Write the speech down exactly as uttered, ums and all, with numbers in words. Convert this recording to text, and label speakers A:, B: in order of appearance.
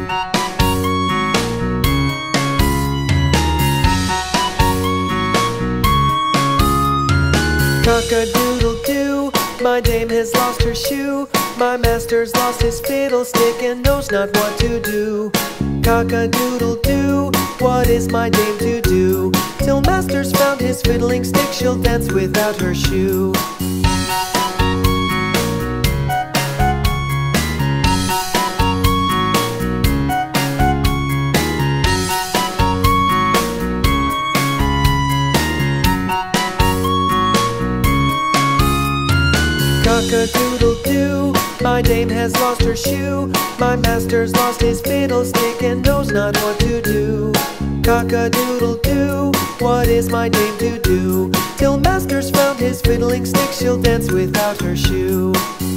A: Cock-a-doodle-doo, my dame has lost her shoe. My master's lost his fiddlestick and knows not what to do. Cock-a-doodle-doo, what is my dame to do? Till master's found his fiddling stick, she'll dance without her shoe. Cock-a-doodle-doo, my dame has lost her shoe. My master's lost his fiddlestick and knows not what to do. Cock-a-doodle-doo, what is my dame to do? Till master's found his fiddling stick, she'll dance without her shoe.